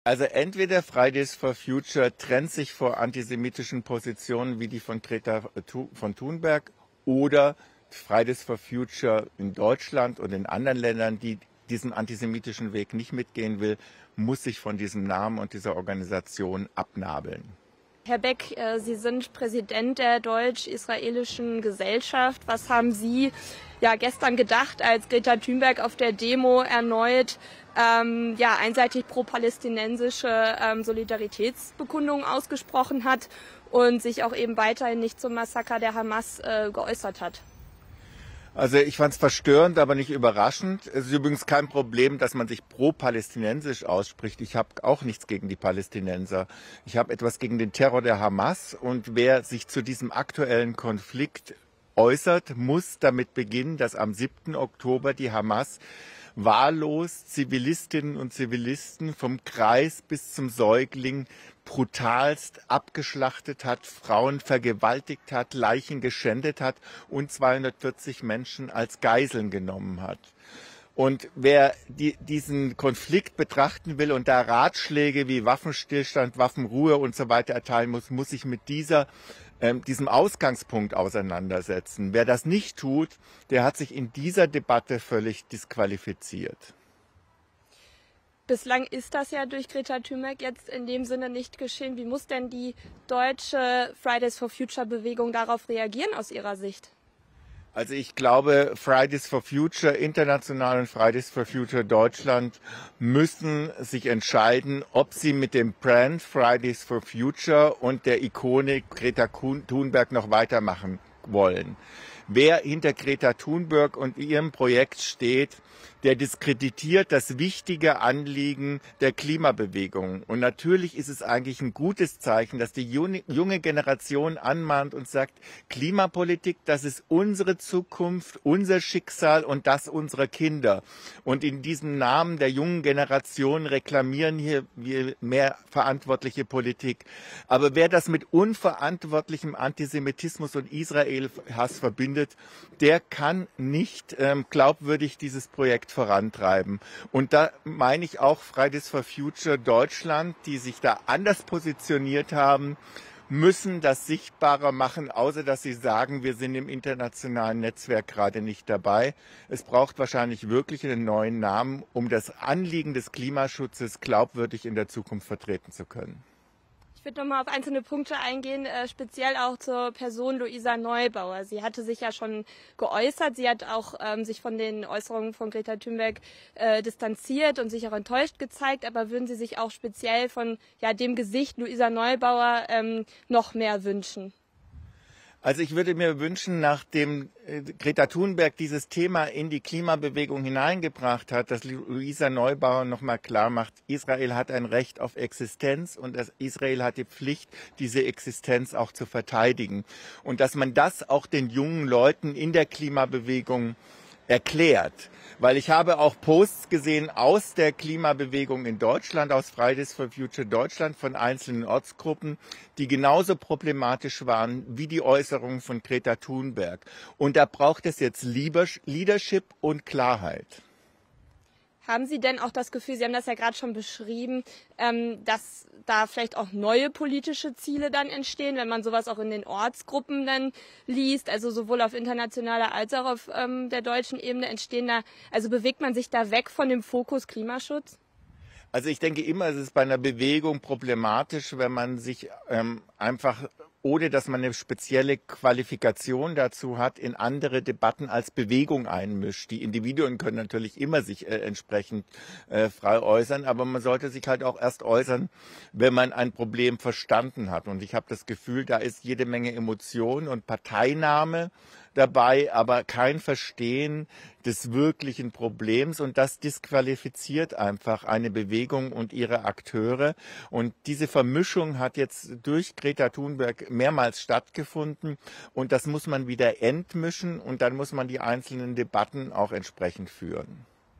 Also entweder Fridays for Future trennt sich vor antisemitischen Positionen wie die von Greta von Thunberg oder Fridays for Future in Deutschland und in anderen Ländern, die diesen antisemitischen Weg nicht mitgehen will, muss sich von diesem Namen und dieser Organisation abnabeln. Herr Beck, Sie sind Präsident der Deutsch-Israelischen Gesellschaft. Was haben Sie gestern gedacht, als Greta Thunberg auf der Demo erneut einseitig pro-palästinensische Solidaritätsbekundungen ausgesprochen hat und sich auch eben weiterhin nicht zum Massaker der Hamas geäußert hat? Also ich fand es verstörend, aber nicht überraschend. Es ist übrigens kein Problem, dass man sich pro-palästinensisch ausspricht. Ich habe auch nichts gegen die Palästinenser. Ich habe etwas gegen den Terror der Hamas. Und wer sich zu diesem aktuellen Konflikt äußert, muss damit beginnen, dass am 7. Oktober die Hamas wahllos Zivilistinnen und Zivilisten vom Kreis bis zum Säugling brutalst abgeschlachtet hat, Frauen vergewaltigt hat, Leichen geschändet hat und 240 Menschen als Geiseln genommen hat. Und wer diesen Konflikt betrachten will und da Ratschläge wie Waffenstillstand, Waffenruhe und so weiter erteilen muss, muss sich mit diesem Ausgangspunkt auseinandersetzen. Wer das nicht tut, der hat sich in dieser Debatte völlig disqualifiziert. Bislang ist das ja durch Greta Thunberg jetzt in dem Sinne nicht geschehen. Wie muss denn die deutsche Fridays for Future Bewegung darauf reagieren aus Ihrer Sicht? Also ich glaube, Fridays for Future International und Fridays for Future Deutschland müssen sich entscheiden, ob sie mit dem Brand Fridays for Future und der Ikone Greta Thunberg noch weitermachen wollen. Wer hinter Greta Thunberg und ihrem Projekt steht, der diskreditiert das wichtige Anliegen der Klimabewegung. Und natürlich ist es eigentlich ein gutes Zeichen, dass die junge Generation anmahnt und sagt, Klimapolitik, das ist unsere Zukunft, unser Schicksal und das unserer Kinder. Und in diesem Namen der jungen Generation reklamieren hier wir mehr verantwortliche Politik. Aber wer das mit unverantwortlichem Antisemitismus und Israel-Hass verbindet, der kann nicht glaubwürdig dieses Projekt vorantreiben. Und da meine ich auch Fridays for Future Deutschland, die sich da anders positioniert haben, müssen das sichtbarer machen, außer dass sie sagen, wir sind im internationalen Netzwerk gerade nicht dabei. Es braucht wahrscheinlich wirklich einen neuen Namen, um das Anliegen des Klimaschutzes glaubwürdig in der Zukunft vertreten zu können. Ich würde nochmal auf einzelne Punkte eingehen, speziell auch zur Person Luisa Neubauer. Sie hatte sich ja schon geäußert, sie hat auch sich von den Äußerungen von Greta Thunberg distanziert und sich auch enttäuscht gezeigt, aber würden Sie sich auch speziell von dem Gesicht Luisa Neubauer noch mehr wünschen? Also ich würde mir wünschen, nachdem Greta Thunberg dieses Thema in die Klimabewegung hineingebracht hat, dass Luisa Neubauer nochmal klar macht, Israel hat ein Recht auf Existenz und Israel hat die Pflicht, diese Existenz auch zu verteidigen. Und dass man das auch den jungen Leuten in der Klimabewegung erklärt. Weil ich habe auch Posts gesehen aus der Klimabewegung in Deutschland, aus Fridays for Future Deutschland, von einzelnen Ortsgruppen, die genauso problematisch waren wie die Äußerungen von Greta Thunberg. Und da braucht es jetzt Leadership und Klarheit. Haben Sie denn auch das Gefühl, Sie haben das ja gerade schon beschrieben, dass da vielleicht auch neue politische Ziele dann entstehen, wenn man sowas auch in den Ortsgruppen dann liest, also sowohl auf internationaler als auch auf der deutschen Ebene also bewegt man sich da weg von dem Fokus Klimaschutz? Also ich denke immer, es ist bei einer Bewegung problematisch, wenn man sich einfach, ohne dass man eine spezielle Qualifikation dazu hat, in andere Debatten als Bewegung einmischt. Die Individuen können natürlich immer sich entsprechend frei äußern, aber man sollte sich halt auch erst äußern, wenn man ein Problem verstanden hat. Und ich habe das Gefühl, da ist jede Menge Emotion und Parteinahme dabei, aber kein Verstehen des wirklichen Problems, und das disqualifiziert einfach eine Bewegung und ihre Akteure. Und diese Vermischung hat jetzt durch Greta Thunberg mehrmals stattgefunden, und das muss man wieder entmischen, und dann muss man die einzelnen Debatten auch entsprechend führen.